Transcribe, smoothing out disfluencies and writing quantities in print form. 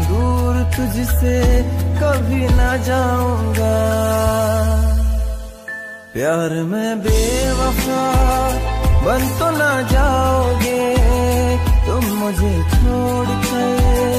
दूर तुझसे कभी ना जाऊंगा। प्यार में बेवफा बन तो ना जाओगे तुम मुझे छोड़ कर।